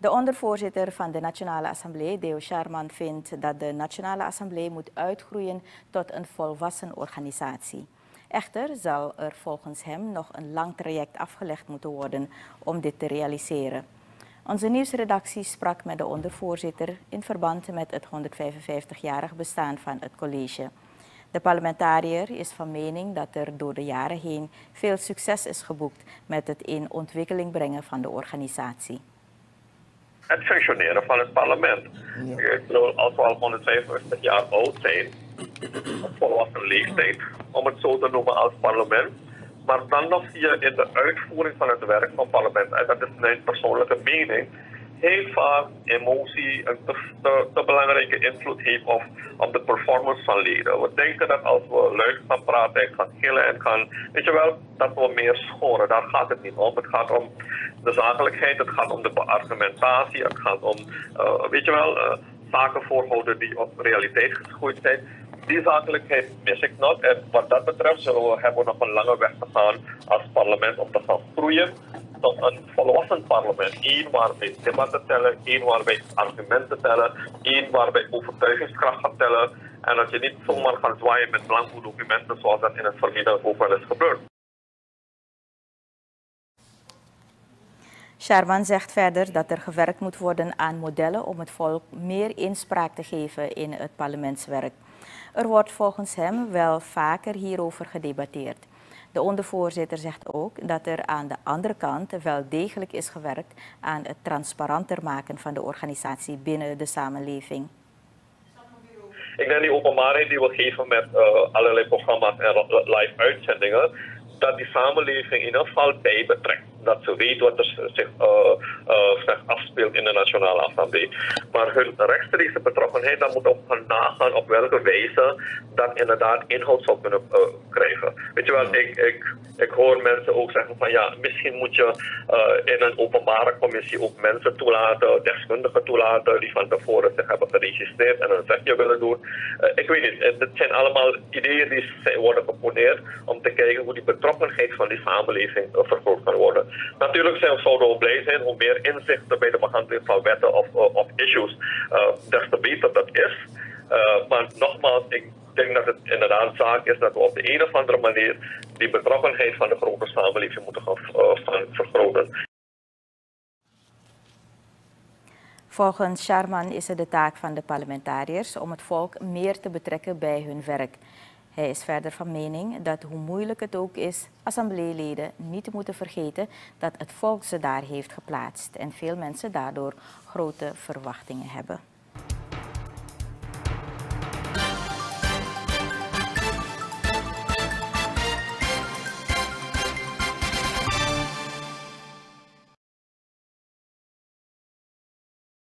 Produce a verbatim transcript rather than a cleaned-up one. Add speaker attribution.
Speaker 1: De ondervoorzitter van de Nationale Assemblée, Deo Sharman, vindt dat de Nationale Assemblée moet uitgroeien tot een volwassen organisatie. Echter zal er volgens hem nog een lang traject afgelegd moeten worden om dit te realiseren. Onze nieuwsredactie sprak met de ondervoorzitter in verband met het honderdvijfenvijftigjarig bestaan van het college. De parlementariër is van mening dat er door de jaren heen veel succes is geboekt met het in ontwikkeling brengen van de organisatie.
Speaker 2: Het functioneren van het parlement. Ja. Ik bedoel, als we al honderdvijfenvijftig jaar oud zijn, een volwassen leeftijd, om het zo te noemen als parlement, maar dan nog zie je in de uitvoering van het werk van het parlement, en dat is mijn persoonlijke mening, heel vaak emotie een te, te, te belangrijke invloed heeft op, op de performance van leden. We denken dat als we luid gaan praten en gaan gillen en gaan, weet je wel, dat we meer scoren. Daar gaat het niet om. Het gaat om de zakelijkheid, het gaat om de beargumentatie, het gaat om, uh, weet je wel, uh, zaken voorhouden die op realiteit geschoeid zijn. Die zakelijkheid mis ik nog. En wat dat betreft zullen we, hebben we nog een lange weg te gaan als parlement om te gaan groeien tot een volwassen parlement. Eén waarbij debatten tellen, één waarbij argumenten tellen, één waarbij overtuigingskracht gaat tellen. En dat je niet zomaar gaat zwaaien met blanco documenten zoals dat in het verleden ook wel is gebeurd.
Speaker 1: Sharman zegt verder dat er gewerkt moet worden aan modellen om het volk meer inspraak te geven in het parlementswerk. Er wordt volgens hem wel vaker hierover gedebatteerd. De ondervoorzitter zegt ook dat er aan de andere kant wel degelijk is gewerkt aan het transparanter maken van de organisatie binnen de samenleving.
Speaker 2: Ik denk die openbaarheid die we geven met uh, allerlei programma's en live uitzendingen, dat die samenleving in ieder geval bij betrekt. Dat ze weet wat er zich uh, uh, zich afspeelt in de Nationale Assemblée. Maar hun rechtstreekse betrokkenheid, dan moet ook gaan nagaan op welke wijze dat inderdaad inhoud zou kunnen uh, krijgen. Weet je wel, ik, ik, ik hoor mensen ook zeggen van ja, misschien moet je uh, in een openbare commissie ook mensen toelaten, deskundigen toelaten, die van tevoren zich hebben geregistreerd en een zegje willen doen. Uh, ik weet niet, het zijn allemaal ideeën die worden geponeerd om te kijken hoe die betrokkenheid van die samenleving uh, vergroot kan worden. Natuurlijk zijn, zouden we blij zijn hoe meer inzichten bij de behandeling van wetten of, uh, of issues, uh, des te beter dat is. Uh, maar nogmaals, ik denk dat het inderdaad zaak is dat we op de een of andere manier die betrokkenheid van de grote samenleving moeten gaan uh, vergroten.
Speaker 1: Volgens Sharman is het de taak van de parlementariërs om het volk meer te betrekken bij hun werk. Hij is verder van mening dat hoe moeilijk het ook is, assembleeleden niet moeten vergeten dat het volk ze daar heeft geplaatst en veel mensen daardoor grote verwachtingen hebben.